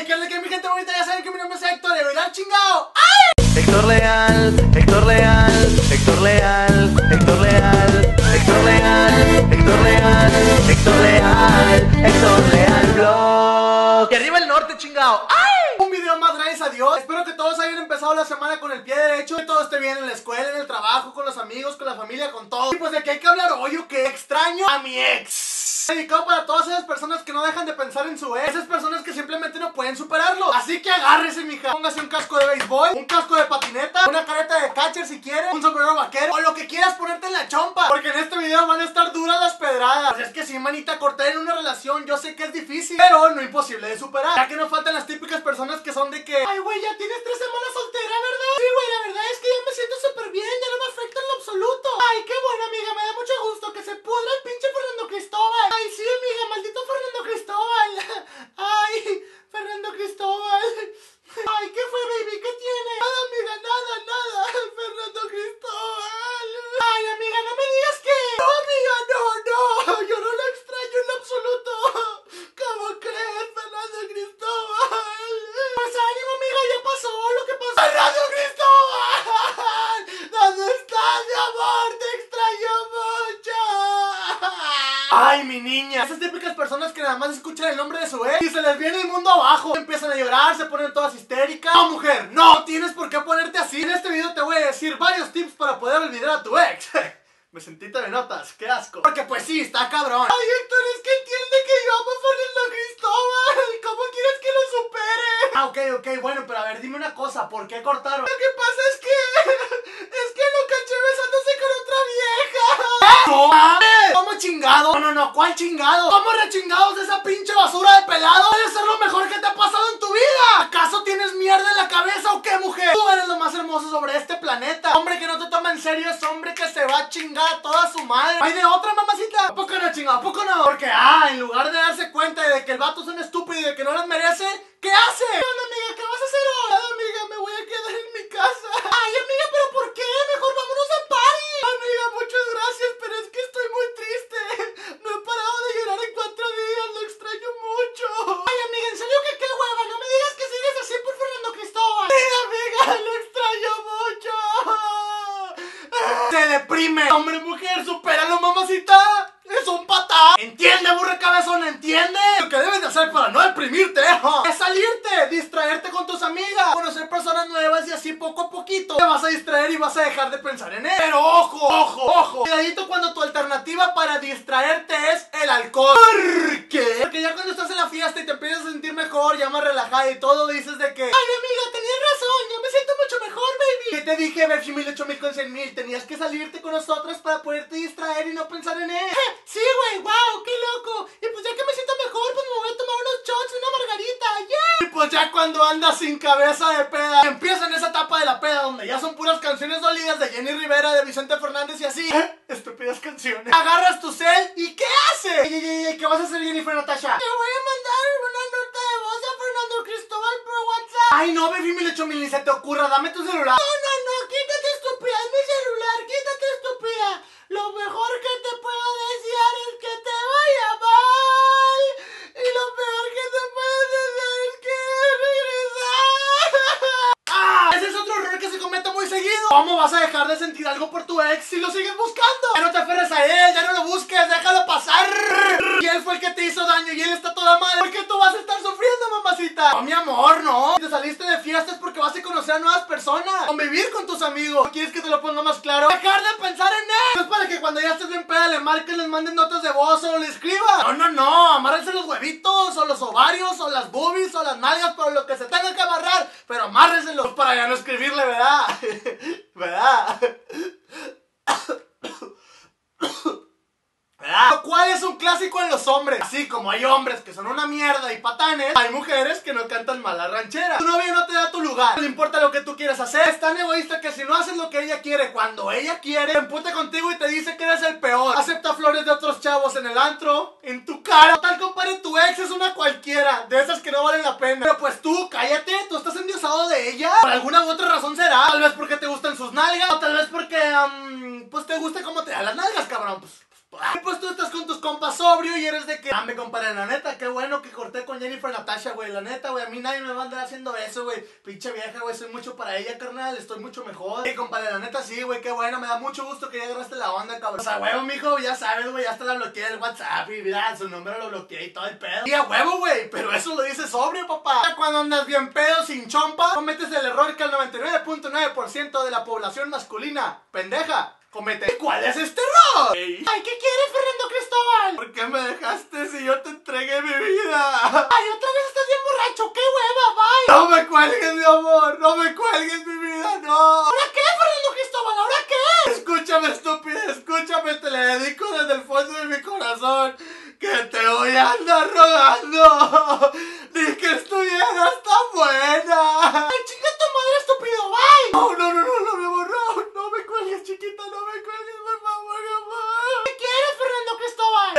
Hey, ¿qué onda que mi gente bonita? Ya saben que mi nombre es Héctor, de verdad chingado. Héctor Leal, Héctor Leal, Héctor Leal, Héctor Leal, Héctor Leal, Héctor Leal, Héctor Leal, Héctor Leal Vlog. Y arriba el norte, chingado. Un video más, gracias a Dios. Espero que todos hayan empezado la semana con el pie derecho, que todo esté bien en la escuela, en el trabajo, con los amigos, con la familia, con todo. Y pues de qué hay que hablar hoy, o que extraño a mi ex. Dedicado para todas esas personas que no dejan de pensar en su ex, esas personas que simplemente no pueden superarlo. Así que agárrese, mija. Póngase un casco de béisbol, un casco de patineta, una careta de catcher si quiere, un sombrero vaquero, o lo que quieras ponerte en la chompa, porque en este video van a estar duras las pedradas. Pues es que sí, manita, cortar en una relación yo sé que es difícil, pero no imposible de superar. Ya que no faltan las típicas personas que son de que ay, güey, ya tienes 3 semanas soltera, ¿verdad? Sí, güey, la verdad es que ya me siento súper bien, ya no me afecta en lo absoluto. Ay, qué bueno, amiga, me da mucho gusto que se pudra el pinche Fernando Cristóbal. Ay, sí, amiga, maldito Fernando Cristóbal. Ay, Fernando Cristóbal. Ay, ¿qué fue, baby? ¿Qué tiene? Nada, amiga, nada. Fernando Cristóbal. Ay, amiga, no me digas que... No, amiga, no. Yo no lo extraño en lo absoluto. ¿Cómo crees, Fernando Cristóbal? Pues ánimo, amiga, ya pasó lo que pasó. ¡Fernando Cristóbal! ¿Dónde estás, mi amor? Te extraño mucho. Ay, mi niña. Esas típicas personas que nada más escuchan el nombre de su ex y se les viene el mundo abajo. Empiezan a llorar, se ponen todas histéricas. No, mujer, no tienes por qué ponerte así. En este video te voy a decir varios tips para poder olvidar a tu ex. Me sentí de notas, qué asco. Porque pues sí, está cabrón. Ay, Héctor, es que entiende que yo amo a Fernando Cristóbal. ¿Cómo quieres que lo supere? Ok, bueno, pero a ver, dime una cosa, ¿por qué cortaron? Lo que pasa es que lo caché besándose con otra vieja. ¡No mames! ¿Cómo chingado? No, ¿cuál chingado? ¿Cómo rechingados de esa pinche basura de pelado? Debe ser lo mejor que te ha pasado en tu vida. ¿Acaso tienes mierda en la cabeza o qué, mujer? Tú eres lo más hermoso sobre este planeta. Hombre que no te toma en serio es hombre que se va a chingar a toda su madre. ¿Hay de otra, mamacita? ¿A poco no, chingado? ¿A poco no? Porque, en lugar de darse cuenta de que el vato es un estúpido y de que no las merece, ¿qué hace? ¿Qué onda, amiga? ¿Qué vas a hacer hoy? Nada, amiga, me voy a quedar en mi casa. Ay, amiga, ¿pero por qué? Mejor vámonos a party. Amiga, muchas gracias, pero es que estoy muy triste. No he parado de llorar en 4 días, lo extraño mucho. Ay, amiga, en serio que qué hueva, no me digas que sigues así por Fernando Cristóbal. Sí, amiga, lo extraño mucho. Se deprime. Hombre, mujer, supéralo, mamacita. Es un patán. ¿Entiende, burra cabezona? ¿Entiende? Lo que debes de hacer para no deprimirte, es salirte, distraerte con tus amigas, conocer personas nuevas y así poco a poquito te vas a distraer y vas a dejar de pensar en él. Pero ojo, cuidadito cuando tu alternativa para distraerte es el alcohol. ¿Por qué? Porque ya cuando estás en la fiesta y te empiezas a sentir mejor, ya más relajada y todo, dices de que ay, amiga, tenías razón, ya me siento mucho mejor, baby. ¿Qué te dije? Ver 1000, 8000 con 100,000. Tenías que salirte con nosotras para poderte distraer y no pensar en él. Sí, güey, wow, qué loco. Y pues ya que me siento mejor, pues me voy a tomar unos shots y una margarita, yeah. Y pues ya cuando andas sin cabeza de peda, empieza en esa etapa de la peda donde ya son puras canciones dolidas de Jenny Rivera, de Vicente Fernández y así. Estúpidas canciones. Agarras tu cel y ¿qué haces? ¿Qué vas a hacer, Jennifer Natasha? Te voy a mandar una nota de voz a Fernando Cristóbal por WhatsApp. Ay, no, baby, 1000, 8000, ni se te ocurra, dame tu celular. No, quítate, estúpida, es mi celular, quítate, estúpida. Lo mejor que te puedo desear es que te vaya mal. Y lo peor que te puedes desear es que regresar. Ese es otro error que se comete muy seguido. ¿Cómo vas a dejar de sentir algo por tu ex si lo sigues buscando? Ya no te aferres a él, ya no lo busques, déjalo pasar. Y él fue el que te hizo daño y él está toda mal. ¿Por qué tú vas a estar sufriendo, mamacita? No, mi amor, no. Si te saliste de fiestas porque vas a conocer a nuevas personas, convivir con tus amigos. ¿Quieres que te lo ponga más claro? Dejar de pensar en él. No es para que cuando ya estés bien peda le marquen, les manden notas de voz o le escriban. No, amárrense los huevitos o los ovarios o las boobies o las nalgas, por lo que se tenga que amarrar, pero amárrenselos para ya no escribirle, ¿verdad? ¿Verdad? Lo cual es un clásico en los hombres. Así como hay hombres que son una mierda y patanes, hay mujeres que no cantan mal la ranchera. Tu novio no te da tu lugar, no le importa lo que tú quieras hacer. Es tan egoísta que si no haces lo que ella quiere cuando ella quiere, se emputa contigo y te dice que eres el peor. Acepta flores de otros chavos en el antro, en tu cara. Tal, compadre, tu ex es una cualquiera, de esas que no valen la pena. Pero pues tú, cállate, tú estás endiosado de ella. Por alguna u otra razón será. Tal vez porque te gustan sus nalgas, o tal vez porque, pues te gusta cómo te da las nalgas, cabrón. Pues Y pues tú estás con tus compas sobrio y eres de que... Dame, compadre, la neta, qué bueno que corté con Jennifer Natasha, güey. La neta, güey, a mí nadie me va a andar haciendo eso, güey. Pinche vieja, güey, soy mucho para ella, carnal. Estoy mucho mejor. Y compadre, la neta, sí, güey, qué bueno. Me da mucho gusto que ya agarraste la onda, cabrón. O sea, huevo, mijo, ya sabes, güey, ya hasta la bloqueé del WhatsApp y mira, su número lo bloqueé y todo el pedo. Y a huevo, güey, pero eso lo dices sobrio, papá. Cuando andas bien pedo, sin chompa, cometes el error que el 99.9% de la población masculina, pendeja, comete. ¿Y cuál es este error? Ay, ¿qué quieres, Fernando Cristóbal? ¿Por qué me dejaste si yo te entregué mi vida? Ay, otra vez estás bien borracho, qué hueva, bye. No me cuelgues, mi amor, no me cuelgues mi vida, no. ¿Ahora qué, Fernando Cristóbal? ¿Ahora qué? Escúchame, estúpida, escúchame, te le dedico desde el fondo de mi corazón que te voy a andar rogando. Ni que estuvieras tan buena. Ay, chinga tu madre, estúpido, bye. No, mi amor, no me cuelgues, chiquita, no me cuelgues, por favor, mi amor. ¿Qué quieres, Fernando Cristóbal?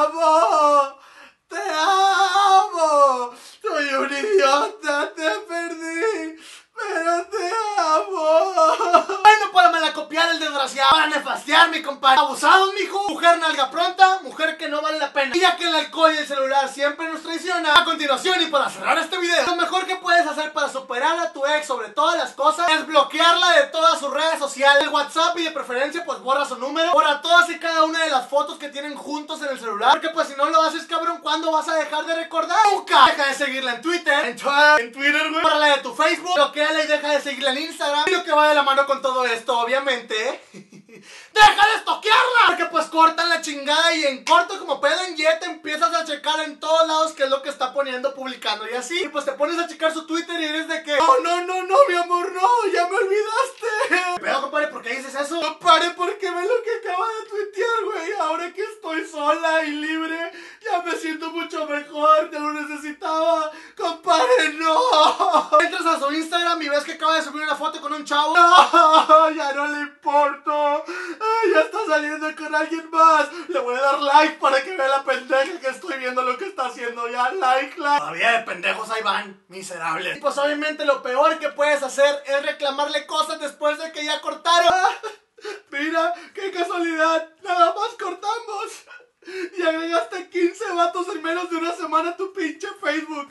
Te amo, soy un idiota, te perdí, pero te amo. Bueno, para malacopiar el desgraciado, para nefastear, mi compadre. Abusados, mijo. Mujer nalga pronta, mujer que no vale la pena. Y ya que el alcohol y el celular siempre nos traiciona, a continuación y para cerrar este video, lo mejor que puedes hacer para superar a tu ex sobre todas las cosas es bloquearla de todas sus redes sociales, el WhatsApp, y de preferencia pues borra su número, borra todas y cada una de las fotos que tienen juntos en el celular, porque pues si no lo haces, cabrón, ¿cuándo vas a dejar de recordar? Nunca. Deja de seguirla en Twitter, en Twitter, güey. Bórrala de tu Facebook, bloqueala y deja de seguirla en Instagram. Y lo que va de la mano con todo esto, obviamente, ¡deja de estoquearla! Porque pues cortan la chingada y en corto como pedo en jet empiezas a checar en todos lados qué es lo que está poniendo, publicando y así. Y pues te pones a checar su Twitter y eres de que no, mi amor, no, ya me olvidaste. Pero compadre, ¿por qué dices eso? Compadre, porque ve lo que acaba de tuitear, güey. Ahora que estoy sola y libre, ya me siento mucho mejor, te lo necesitaba. Compadre, no. Entras a su Instagram y ves que acaba de subir una foto con un chavo. No, ya no le importo. Ay, ya está saliendo con alguien más. Le voy a dar like para que vea la pendeja que estoy viendo lo que está haciendo. Ya, like. Todavía de pendejos ahí van, miserables. Y pues obviamente lo peor que puedes hacer es reclamarle cosas después de que ya cortaron. Mira, qué casualidad. Nada más cortamos y agregaste 15 vatos en menos de una semana a tu pinche Facebook.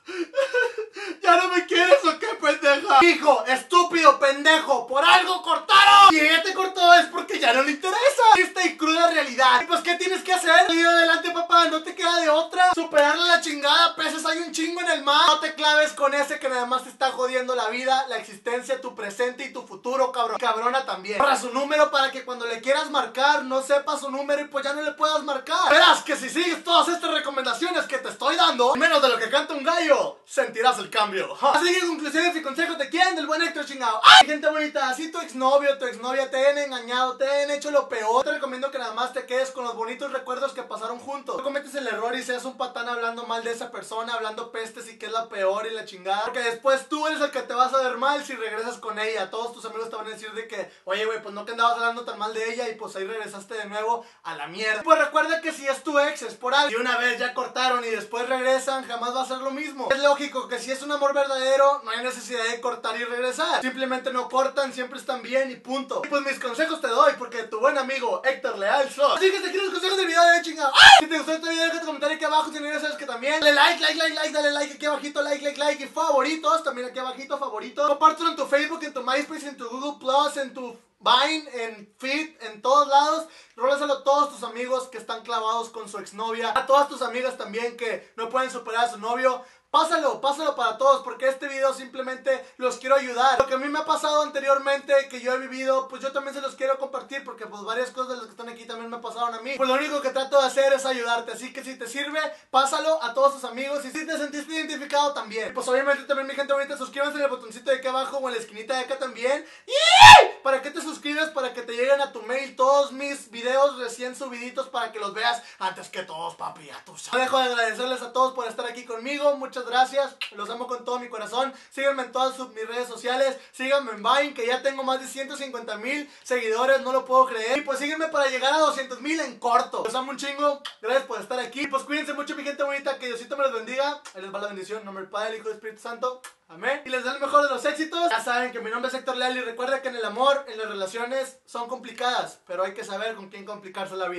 ¿Ya no me quieres o qué, pendeja? Hijo, estúpido, pendejo, por algo cortaron. Si ella te cortó es porque ya no le interesa. Esta y cruda realidad. Y pues, ¿qué tienes que hacer? Seguir adelante, papá, no te queda de otra. Superarle la chingada, peces hay un chingo en el mar. No te claves con ese que nada más te está jodiendo la vida, la existencia, tu presente y tu futuro, cabrón. Cabrona también. Borra su número para que cuando le quieras marcar no sepas su número y pues ya no le puedas marcar. Verás que si sigues todas estas recomendaciones que te estoy dando, menos de lo que canta un gallo, sentirás el cambio. Así que conclusiones y consejos de quién, del buen Héctor chingado. ¡Ay! Gente bonita, si tu exnovio o tu exnovia te han engañado, te han hecho lo peor, te recomiendo que nada más te quedes con los bonitos recuerdos que pasaron juntos. No cometes el error y seas un patán hablando mal de esa persona, hablando pestes y que es la peor y la chingada, porque después tú eres el que te vas a ver mal si regresas con ella. Todos tus amigos te van a decir de que, oye güey, pues no que andabas hablando tan mal de ella y pues ahí regresaste de nuevo a la mierda. Pues recuerda que si es tu ex es por algo. Si una vez ya cortaron y después regresan, jamás va a ser lo mismo. Es lógico que si es un amor verdadero no hay necesidad de cortar y regresar. Simplemente no cortan, siempre están bien y punto. Y pues mis consejos te doy porque tu buen amigo Héctor Leal soy. Así que te quiero los consejos del video de chingado. ¡Ay! Si te gustó este video, deja tu comentario aquí abajo. Si no ya sabes que también dale like, dale like aquí abajito, like y favoritos. También aquí abajito, favoritos. Compártelo en tu Facebook, en tu MySpace, en tu Google Plus, en tu Vine, en Feed, en todos lados. Rólaselo a todos tus amigos que están clavados con su exnovia, a todas tus amigas también que no pueden superar a su novio. Pásalo para todos porque este video simplemente los quiero ayudar. Lo que a mí me ha pasado anteriormente, que yo he vivido, pues yo también se los quiero compartir porque pues varias cosas de las que están aquí también me pasaron a mí. Pues lo único que trato de hacer es ayudarte, así que si te sirve, pásalo a todos tus amigos y si te sentiste identificado también. Pues obviamente también mi gente bonita, suscríbanse en el botoncito de aquí abajo o en la esquinita de acá también. ¡Y! ¿Para qué te suscribes? Para que te lleguen a tu mail todos mis videos recién subiditos para que los veas antes que todos, papi, ya tú sabes. No dejo de agradecerles a todos por estar aquí conmigo, muchas gracias, los amo con todo mi corazón. Síganme en todas mis redes sociales, síganme en Vine, que ya tengo más de 150,000 seguidores, no lo puedo creer. Y pues síguenme para llegar a 200,000 en corto. Los amo un chingo, gracias por estar aquí. Pues cuídense mucho mi gente bonita, que Diosito me los bendiga. Ahí les va la bendición, en nombre del Padre, del Hijo y del Espíritu Santo. Amén. Y les da el mejor de los éxitos. Ya saben que mi nombre es Héctor Leal y recuerda que en el amor, en las relaciones son complicadas, pero hay que saber con quién complicarse la vida.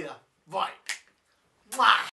Bye. ¡Mua!